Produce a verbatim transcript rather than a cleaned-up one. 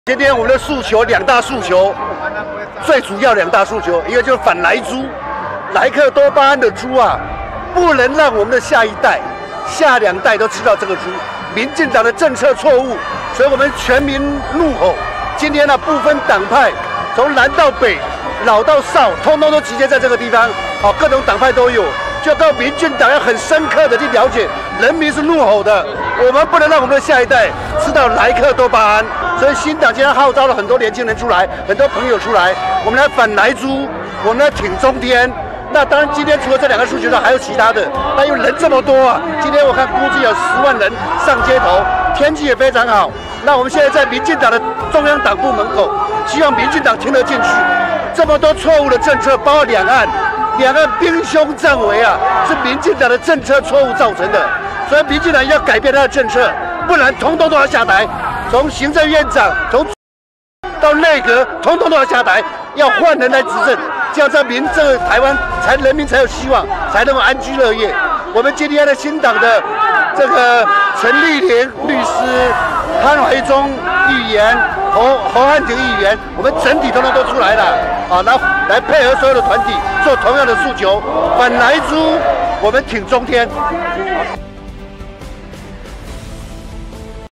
今天我们的诉求两大诉求，最主要两大诉求，一个就是反莱猪，莱克多巴胺的猪啊，不能让我们的下一代、下两代都吃到这个猪。民进党的政策错误，所以我们全民怒吼。今天呢、啊，不分党派，从南到北、老到少，通通都集结在这个地方，哦，各种党派都有。 就告民进党要很深刻的去了解，人民是怒吼的，我们不能让我们的下一代吃到莱克多巴胺。所以新党今天号召了很多年轻人出来，很多朋友出来，我们来反莱猪，我们来挺中天。那当然，今天除了这两个诉求呢，还有其他的。那因为人这么多啊，今天我看估计有十万人上街头，天气也非常好。那我们现在在民进党的中央党部门口，希望民进党听得进去。这么多错误的政策，包括两岸。 两岸兵凶战危啊，是民进党的政策错误造成的，所以民进党要改变他的政策，不然统统都要下台。从行政院长，从到内阁，统统都要下台，要换人来执政，这样在民这个台湾才人民才有希望，才能够安居乐业。我们今天的新党的这个陈丽玲律师、潘怀忠议员、侯侯汉廷议员，我们整体统统都出来了啊，来来配合所有的团体做同样的诉求，反莱猪，我们挺中天。